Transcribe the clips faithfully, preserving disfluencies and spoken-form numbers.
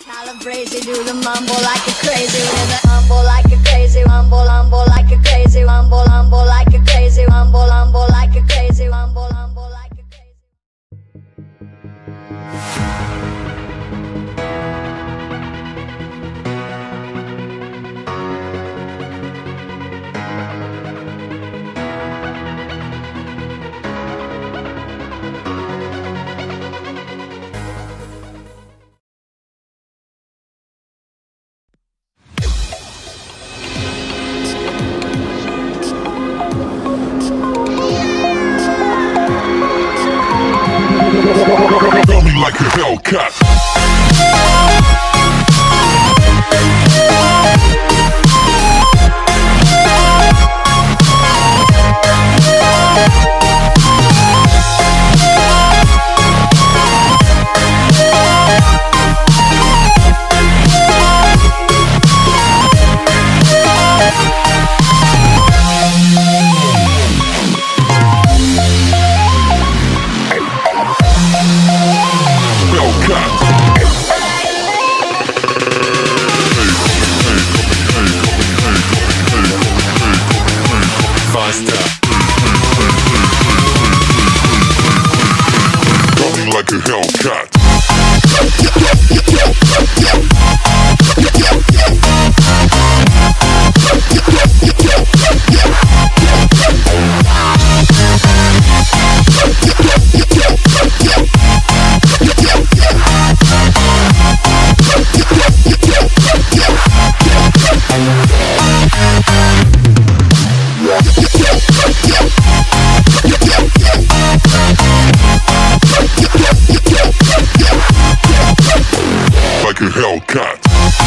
Crazy, do the mumble like a crazy with a mumble like a crazy mumble, mumble like a crazy mumble, mumble like a crazy mumble, mumble like a crazy mumble, mumble like a crazy. Feel me like a Hellcat. Like a Hellcat. Like a Hellcat.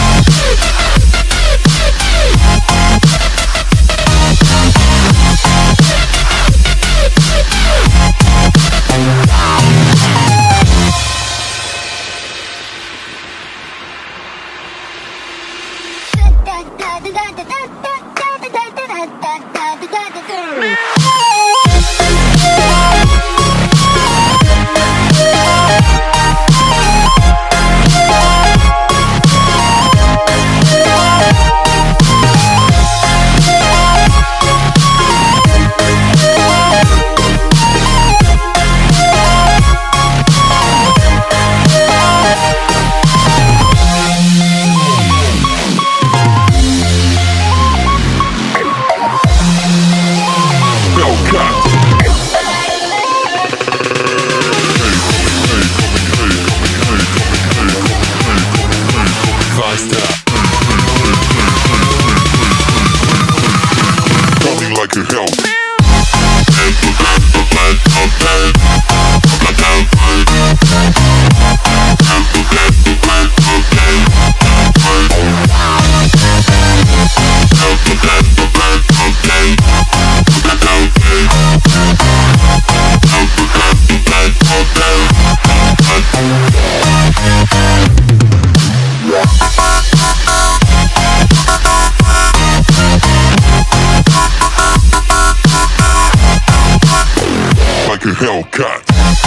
Like a hell. Like a Hellcat.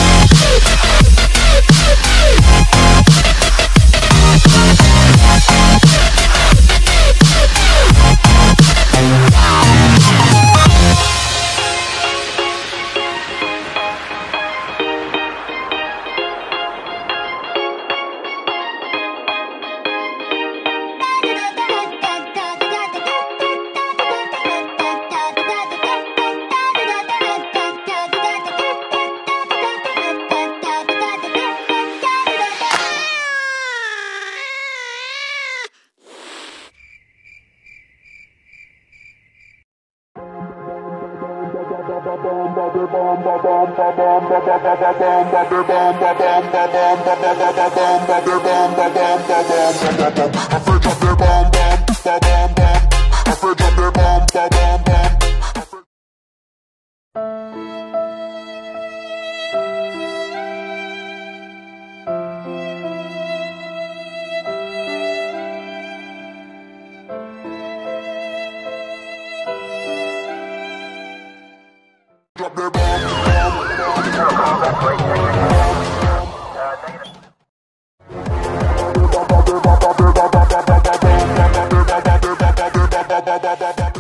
Drop their bomb. ba ba ba ba.